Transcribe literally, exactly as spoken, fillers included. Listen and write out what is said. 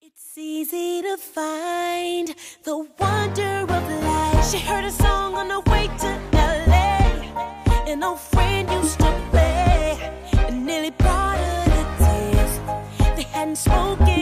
It's easy to find the wonder of life. She heard a song on the way to L A. An old friend used to play. It nearly brought her to tears. They hadn't spoken